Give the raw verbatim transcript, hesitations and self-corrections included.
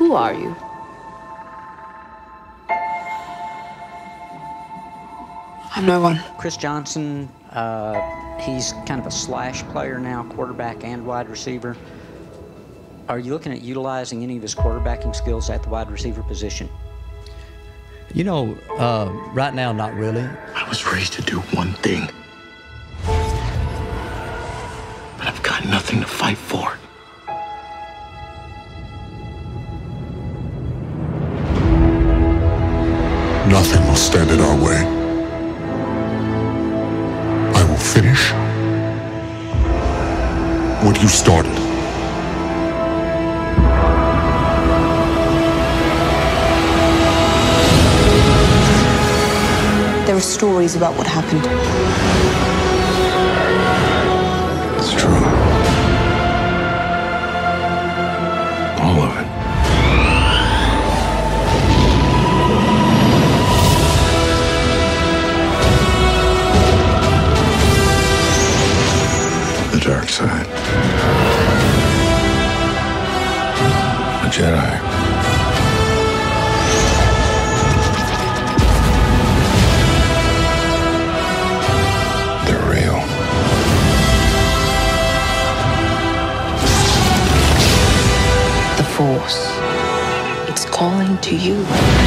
Who are you? I'm no one. Chris Johnson, uh, he's kind of a slash player now, quarterback and wide receiver. Are you looking at utilizing any of his quarterbacking skills at the wide receiver position? You know, uh, right now, not really. I was raised to do one thing. But I've got nothing to fight for. Nothing will stand in our way. I will finish what you started. There are stories about what happened. It's true. All of it. The dark side. A Jedi. Force. It's calling to you.